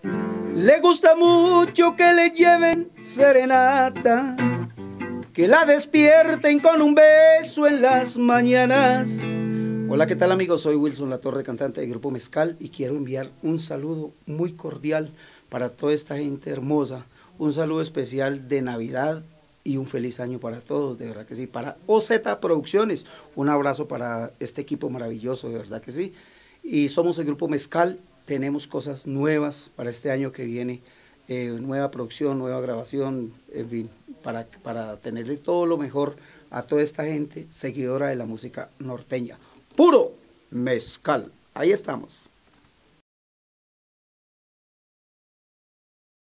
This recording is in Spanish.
Le gusta mucho que le lleven serenata, que la despierten con un beso en las mañanas. Hola, ¿qué tal amigos? Soy Wilson Latorre, cantante del Grupo Mezcal, y quiero enviar un saludo muy cordial para toda esta gente hermosa, un saludo especial de Navidad y un feliz año para todos, de verdad que sí, para OZ Producciones, un abrazo para este equipo maravilloso, de verdad que sí, y somos el Grupo Mezcal, tenemos cosas nuevas para este año que viene, nueva producción, nueva grabación, en fin, para tenerle todo lo mejor a toda esta gente seguidora de la música norteña. Puro mezcal. Ahí estamos.